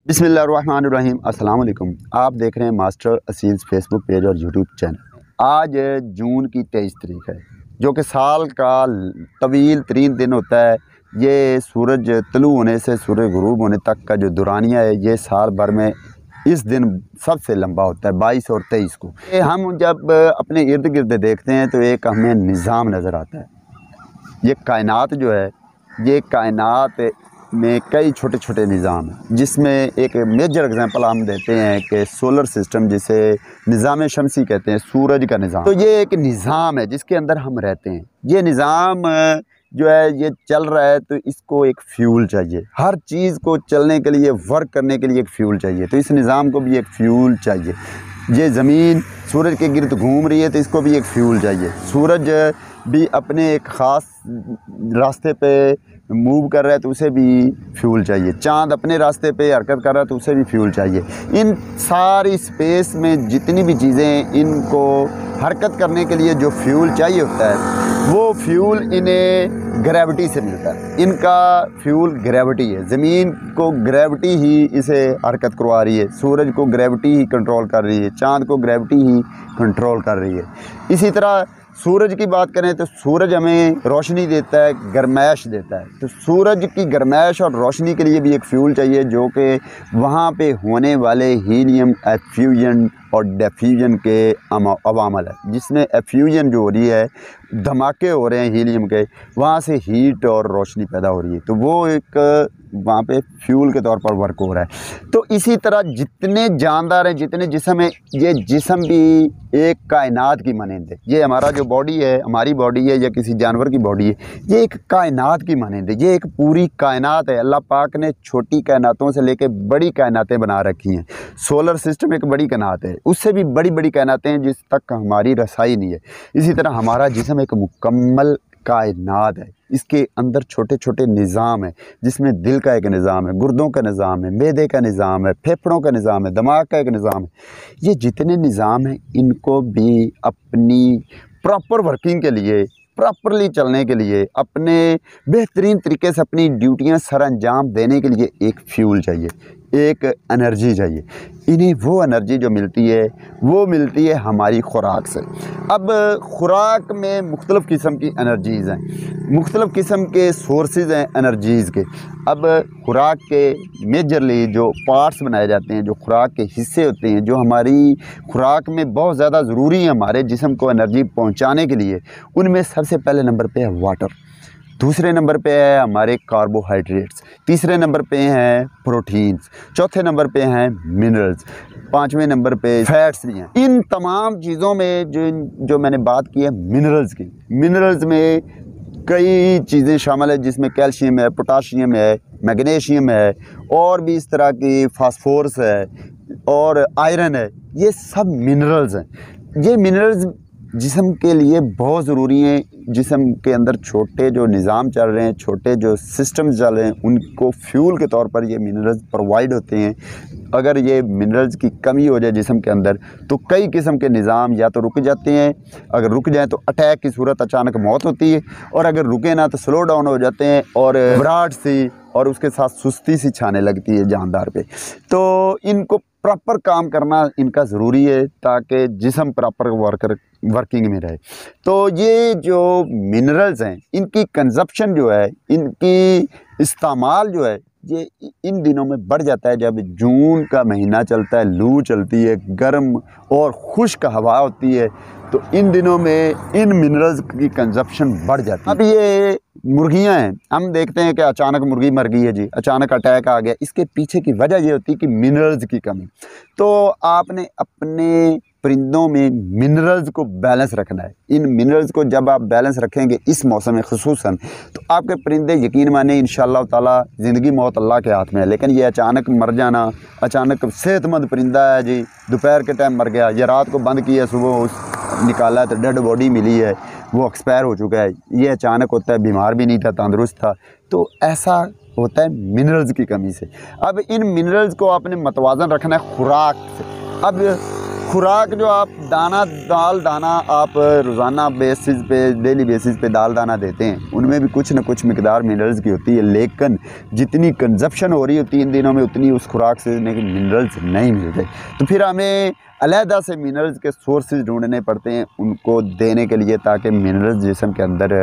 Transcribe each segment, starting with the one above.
बिस्मिल्लाहिर्रहमानिर्रहीम। अस्सलाम वालेकुम। आप देख रहे हैं मास्टर असील्स फेसबुक पेज और यूट्यूब चैनल। आज जून की 23 तारीख है, जो कि साल का तवील तरीन दिन होता है। ये सूरज तलू होने से सूरज गुरूब होने तक का जो दुरानिया है, ये साल भर में इस दिन सबसे लंबा होता है, 22 और 23 को। ये हम जब अपने इर्द गिर्द देखते हैं तो एक हमें निज़ाम नज़र आता है। ये कायनात जो है, ये कायनात में कई छोटे छोटे निज़ाम हैं, जिसमें एक मेजर एग्जांपल हम देते हैं कि सोलर सिस्टम, जिसे निज़ाम शमसी कहते हैं, सूरज का निज़ाम। तो ये एक निज़ाम है जिसके अंदर हम रहते हैं। ये निज़ाम जो है ये चल रहा है, तो इसको एक फ्यूल चाहिए। हर चीज़ को चलने के लिए, वर्क करने के लिए एक फ्यूल चाहिए। तो इस निज़ाम को भी एक फ्यूल चाहिए। ये ज़मीन सूरज के गिर्द घूम रही है, तो इसको भी एक फ्यूल चाहिए। सूरज भी अपने एक ख़ास रास्ते पे मूव कर रहा है, तो उसे भी फ्यूल चाहिए। चाँद अपने रास्ते पे हरकत कर रहा है, तो उसे भी फ्यूल चाहिए। इन सारी स्पेस में जितनी भी चीज़ें, इनको हरकत करने के लिए जो फ्यूल चाहिए होता है, वो फ्यूल इन्हें ग्रेविटी से मिलता है। इनका फ्यूल ग्रेविटी है। ज़मीन को ग्रेविटी ही इसे हरकत करवा रही है, सूरज को ग्रेविटी ही कंट्रोल कर रही है, चाँद को ग्रेविटी ही कंट्रोल कर रही है। इसी तरह सूरज की बात करें तो सूरज हमें रोशनी देता है, गर्माइश देता है। तो सूरज की गर्माइश और रोशनी के लिए भी एक फ्यूल चाहिए, जो कि वहाँ पे होने वाले हीलियम एफ्यूजन और डिफ्यूजन के अवामल है। जिसमें एफ्यूजन जो हो रही है, धमाके हो रहे हैं हीलियम के, वहाँ से हीट और रोशनी पैदा हो रही है, तो वो एक वहाँ पे फ्यूल के तौर पर वर्क हो रहा है। तो इसी तरह जितने जानदार हैं, जितने जिस्म हैं, ये जिस्म भी एक कायनात की मानंद है। ये हमारा जो बॉडी है, हमारी बॉडी है या किसी जानवर की बॉडी है, ये एक कायनात की मानंद है। ये एक पूरी कायनात है। अल्लाह पाक ने छोटी कायनातों से लेकर बड़ी कायनातें बना रखी हैं। सोलर सिस्टम एक बड़ी कायनात है, उससे भी बड़ी बड़ी कायनातें हैं जिस तक हमारी रसाई नहीं है। इसी तरह हमारा जिस्म एक मुकम्मल कायनात है। इसके अंदर छोटे छोटे निज़ाम है, जिसमें दिल का एक निज़ाम है, गुर्दों का निज़ाम है, मैदे का निज़ाम है, फेफड़ों का निज़ाम है, दिमाग का एक निज़ाम है। ये जितने निज़ाम हैं, इनको भी अपनी प्रॉपर वर्किंग के लिए, प्रॉपरली चलने के लिए, अपने बेहतरीन तरीके से अपनी ड्यूटियां सर अंजाम देने के लिए एक फ्यूल चाहिए, एक एनर्जी चाहिए। इन्हें वो एनर्जी जो मिलती है, वो मिलती है हमारी खुराक से। अब खुराक में मुख्तलिफ़ किस्म की एनर्जीज़ हैं, मुख्तलिफ़ किस्म के सोर्सेज हैं एनर्जीज़ के। अब खुराक के मेजरली जो पार्ट्स बनाए जाते हैं, जो खुराक के हिस्से होते हैं, जो हमारी खुराक में बहुत ज़्यादा ज़रूरी है हमारे जिस्म को एनर्जी पहुंचाने के लिए, उनमें सबसे पहले नंबर पे है वाटर, दूसरे नंबर पे है हमारे कार्बोहाइड्रेट्स, तीसरे नंबर पे हैं प्रोटीन्स, चौथे नंबर पे हैं मिनरल्स, पाँचवें नंबर पे फैट्स भी हैं। इन तमाम चीज़ों में जो मैंने बात की है मिनरल्स की, मिनरल्स में कई चीज़ें शामिल है, जिसमें कैल्शियम है, पोटाशियम है, मैग्नीशियम है, और भी इस तरह की फास्फोरस है और आयरन है। ये सब मिनरल्स हैं। ये मिनरल्स जिस्म के लिए बहुत ज़रूरी हैं। जिस्म के अंदर छोटे जो निज़ाम चल रहे हैं, छोटे जो सिस्टम्स चल रहे हैं, उनको फ्यूल के तौर पर ये मिनरल्स प्रोवाइड होते हैं। अगर ये मिनरल्स की कमी हो जाए जिस्म के अंदर, तो कई किस्म के निज़ाम या तो रुक जाते हैं, अगर रुक जाएँ तो अटैक की सूरत, अचानक मौत होती है, और अगर रुके ना तो स्लो डाउन हो जाते हैं और घबराहट सी और उसके साथ सुस्ती सी छाने लगती है जानदार पे। तो इनको प्रॉपर काम करना इनका ज़रूरी है, ताकि जिस्म प्रॉपर वर्किंग में रहे। तो ये जो मिनरल्स हैं, इनकी कंजप्शन जो है, इनकी इस्तेमाल जो है, ये इन दिनों में बढ़ जाता है। जब जून का महीना चलता है, लू चलती है, गर्म और खुश्क हवा होती है, तो इन दिनों में इन मिनरल्स की कंजप्शन बढ़ जाती है। अब ये मुर्गियां हैं, हम देखते हैं कि अचानक मुर्गी मर गई है जी, अचानक अटैक आ गया। इसके पीछे की वजह ये होती है कि मिनरल्स की कमी। तो आपने अपने परिंदों में मिनरल्स को बैलेंस रखना है। इन मिनरल्स को जब आप बैलेंस रखेंगे इस मौसम में ख़ुसूसन, तो आपके परिंदे यकीन माने इंशाअल्लाह ताला ज़िंदगी मौत अल्लाह के हाथ में है। लेकिन ये अचानक मर जाना, अचानक सेहतमंद परिंदा है जी, दोपहर के टाइम मर गया, या रात को बंद किया, सुबह उस निकाला है तो डेड बॉडी मिली है, वो एक्सपायर हो चुका है, ये अचानक होता है। बीमार भी नहीं था, तंदुरुस्त था। तो ऐसा होता है मिनरल्स की कमी से। अब इन मिनरल्स को आपने मतवाज़न रखना है खुराक से। अब खुराक जो आप दाल दाना आप रोज़ाना बेसिस पे, डेली बेसिस पे दाल दाना देते हैं, उनमें भी कुछ न कुछ मिकदार मिनरल्स की होती है, लेकिन जितनी कंजप्शन हो रही होती है इन दिनों में उतनी उस खुराक से मिनरल्स नहीं मिलते। तो फिर हमें अलहदा से मिनरल्स के सोर्सेज ढूंढने पड़ते हैं उनको देने के लिए, ताकि मिनरल्स जिस्म के अंदर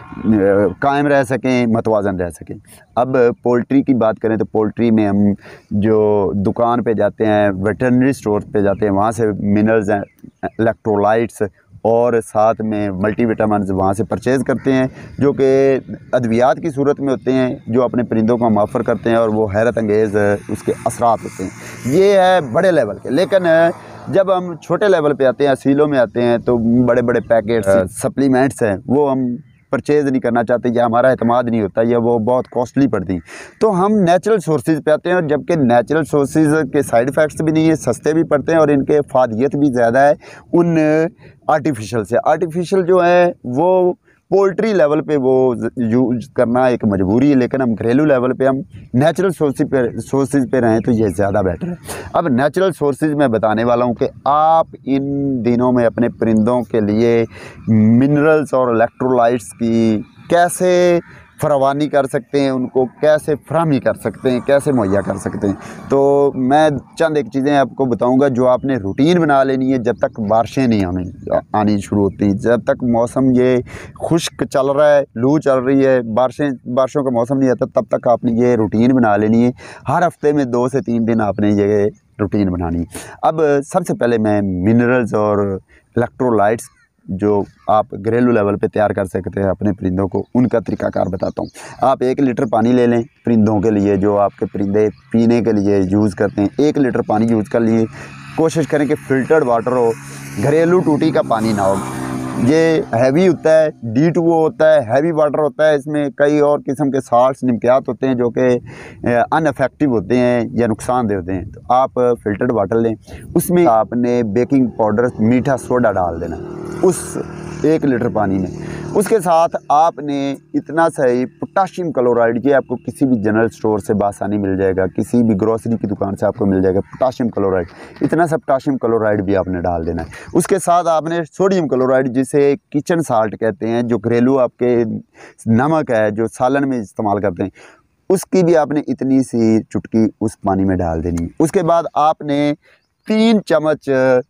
कायम रह सकें, मतवाजन रह सकें। अब पोल्ट्री की बात करें तो पोल्ट्री में हम जो दुकान पे जाते हैं, वेटरनरी स्टोर पे जाते हैं, वहाँ से मिनरल्स हैं, इलेक्ट्रोलाइट्स और साथ में मल्टीविटामिन्स वहाँ से परचेज़ करते हैं, जो कि अद्वियात की सूरत में होते हैं, जो अपने परिंदों को हम ऑफ़र करते हैं और वो हैरत अंगेज़ उसके असरात होते हैं। ये है बड़े लेवल के। लेकिन जब हम छोटे लेवल पे आते हैं, असीलों में आते हैं, तो बड़े बड़े पैकेट्स सप्लीमेंट्स हैं वो हम परचेज़ नहीं करना चाहते, या हमारा एतमाद नहीं होता, या वो बहुत कॉस्टली पड़ती। तो हम नेचुरल सोर्सेज पे आते हैं, और जबकि नेचुरल सोर्सेज के साइड इफ़ेक्ट्स भी नहीं है, सस्ते भी पड़ते हैं और इनके फ़ायदियत भी ज़्यादा है उन आर्टिफिशियल से। आर्टिफिशियल जो है वो पोल्ट्री लेवल पे वो यूज़ करना एक मजबूरी है, लेकिन हम घरेलू लेवल पे हम नेचुरल सोर्सेज पे रहें तो ये ज़्यादा बेटर है। अब नेचुरल सोर्सेज मैं बताने वाला हूँ कि आप इन दिनों में अपने परिंदों के लिए मिनरल्स और इलेक्ट्रोलाइट्स की कैसे फरावानी कर सकते हैं, उनको कैसे फराहमी कर सकते हैं, कैसे मुहैया कर सकते हैं। तो मैं चंद एक चीज़ें आपको बताऊंगा जो आपने रूटीन बना लेनी है जब तक बारिशें नहीं आनी शुरू होती, जब तक मौसम ये खुश्क चल रहा है, लू चल रही है, बारिशों का मौसम नहीं आता, तब तक आपने ये रूटीन बना लेनी है। हर हफ्ते में 2 से 3 दिन आपने ये रूटीन बनानी। अब सबसे पहले मैं मिनरल्स और इलेक्ट्रोलाइट्स जो आप घरेलू लेवल पे तैयार कर सकते हैं अपने परिंदों को, उनका तरीक़ाकार बताता हूँ। आप 1 लीटर पानी ले लें परिंदों के लिए, जो आपके परिंदे पीने के लिए यूज़ करते हैं। 1 लीटर पानी यूज़ कर लिए, कोशिश करें कि फ़िल्टर्ड वाटर हो, घरेलू टूटी का पानी ना हो। ये हैवी होता है, D2O होता है, हैवी वाटर होता है, इसमें कई और किस्म के साल्ट्स निमकियात होते हैं जो कि अनइफेक्टिव होते हैं या नुकसानदेह होते हैं। तो आप फ़िल्टर्ड वाटर लें, उसमें आपने बेकिंग पाउडर, मीठा सोडा डाल देना उस 1 लीटर पानी में। उसके साथ आपने इतना सही पोटाशियम क्लोराइड, ये आपको किसी भी जनरल स्टोर से बासानी मिल जाएगा, किसी भी ग्रोसरी की दुकान से आपको मिल जाएगा पोटाशियम क्लोराइड। इतना सा पोटाशियम क्लोराइड भी आपने डाल देना है। उसके साथ आपने सोडियम क्लोराइड, जिसे किचन साल्ट कहते हैं, जो घरेलू आपके नमक है जो सालन में इस्तेमाल करते हैं, उसकी भी आपने इतनी सी चुटकी उस पानी में डाल देनी है। उसके बाद आपने 3 चम्मच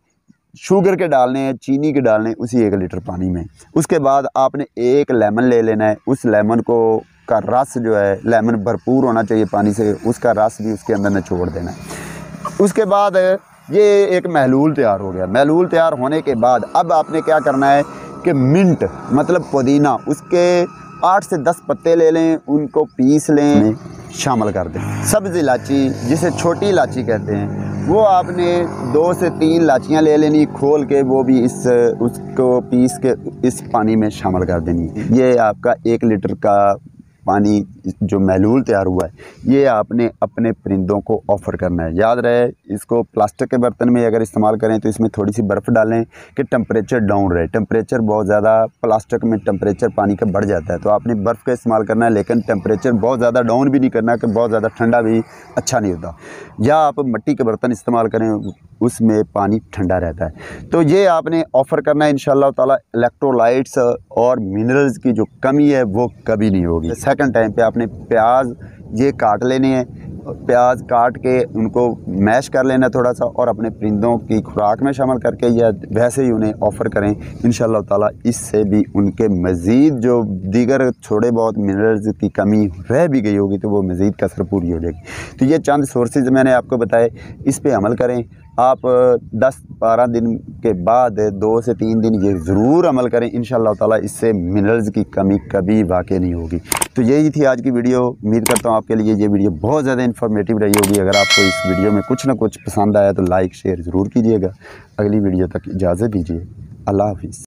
शुगर के डालने हैं, चीनी के डालने हैं उसी 1 लीटर पानी में। उसके बाद आपने 1 लेमन ले लेना है, उस लेमन को का रस जो है, लेमन भरपूर होना चाहिए पानी से, उसका रस भी उसके अंदर निचोड़ देना है। उसके बाद ये एक महलूल तैयार हो गया। महलूल तैयार होने के बाद अब आपने क्या करना है कि मिंट मतलब पुदीना, उसके 8 से 10 पत्ते ले लें, उनको पीस लें, शामिल कर दें। सब्ज़ इलायची, जिसे छोटी इलायची कहते हैं, वो आपने 2 से 3 इलायचियाँ ले लेनी, खोल के वो भी उसको पीस के इस पानी में शामिल कर देनी। ये आपका 1 लीटर का पानी जो महलूल तैयार हुआ है, ये आपने अपने परिंदों को ऑफ़र करना है। याद रहे, इसको प्लास्टिक के बर्तन में अगर इस्तेमाल करें तो इसमें थोड़ी सी बर्फ़ डालें कि टेम्परेचर डाउन रहे। टेम्परेचर बहुत ज़्यादा प्लास्टिक में टेम्परेचर पानी का बढ़ जाता है, तो आपने बर्फ़ का इस्तेमाल करना है, लेकिन टेम्परेचर बहुत ज़्यादा डाउन भी नहीं करना कि बहुत ज़्यादा ठंडा भी अच्छा नहीं होता। या आप मिट्टी के बर्तन इस्तेमाल करें, उसमें पानी ठंडा रहता है। तो ये आपने ऑफ़र करना है इंशाअल्लाह ताला। इलेक्ट्रोलाइट्स और मिनरल्स की जो कमी है वो कभी नहीं होगी। सेकंड टाइम पे आपने प्याज ये काट लेने हैं, प्याज काट के उनको मैश कर लेना थोड़ा सा, और अपने परिंदों की खुराक में शामिल करके या वैसे ही उन्हें ऑफ़र करें। इंशाअल्लाह ताला इससे भी उनके मज़ीद जो दीगर थोड़े बहुत मिनरल्स की कमी रह भी गई होगी तो वो मज़ीद कसर पूरी हो जाएगी। तो ये चंद सोर्सेज मैंने आपको बताए, इस पे अमल करें। आप 10-12 दिन के बाद 2 से 3 दिन ये ज़रूर अमल करें, इंशाअल्लाह ताला इससे मिनरल्स की कमी कभी वाक़ई नहीं होगी। तो यही थी आज की वीडियो। उम्मीद करता हूँ आपके लिए ये वीडियो बहुत ज़्यादा इन्फॉर्मेटिव रही होगी। अगर आपको इस वीडियो में कुछ ना कुछ पसंद आया तो लाइक शेयर ज़रूर कीजिएगा। अगली वीडियो तक इजाज़त दीजिए। अल्लाह हाफ़िज़।